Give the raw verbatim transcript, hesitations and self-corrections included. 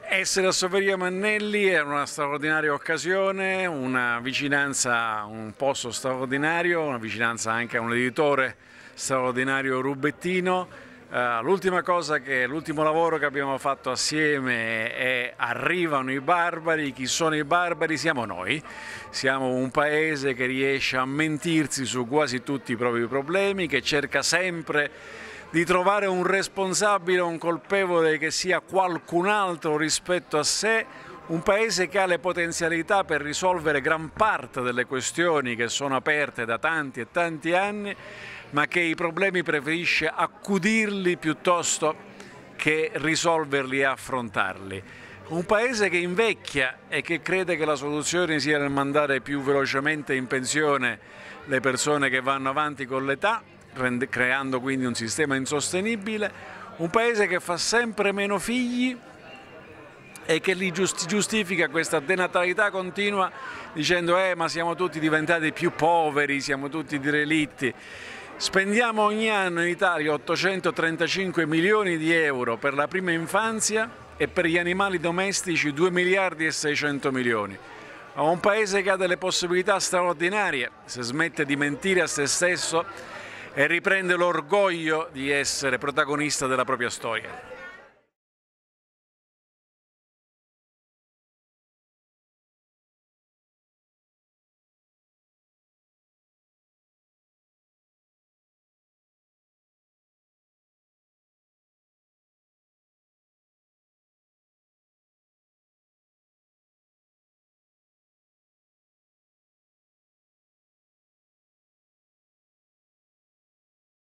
Essere a Soveria Mannelli è una straordinaria occasione, una vicinanza a un posto straordinario, una vicinanza anche a un editore straordinario rubettino. Uh, l'ultima cosa che, l'ultimo lavoro che abbiamo fatto assieme è Arrivano i barbari. Chi sono i barbari? Siamo noi. Siamo un paese che riesce a mentirsi su quasi tutti i propri problemi, che cerca sempre di trovare un responsabile, un colpevole che sia qualcun altro rispetto a sé, un paese che ha le potenzialità per risolvere gran parte delle questioni che sono aperte da tanti e tanti anni, ma che i problemi preferisce accudirli piuttosto che risolverli e affrontarli. Un paese che invecchia e che crede che la soluzione sia nel mandare più velocemente in pensione le persone che vanno avanti con l'età, creando quindi un sistema insostenibile, un paese che fa sempre meno figli e che li giustifica questa denatalità continua dicendo eh ma siamo tutti diventati più poveri, siamo tutti derelitti. Spendiamo ogni anno in Italia ottocentotrentacinque milioni di euro per la prima infanzia e per gli animali domestici due miliardi e seicento milioni. A un paese che ha delle possibilità straordinarie, se smette di mentire a se stesso e riprende l'orgoglio di essere protagonista della propria storia.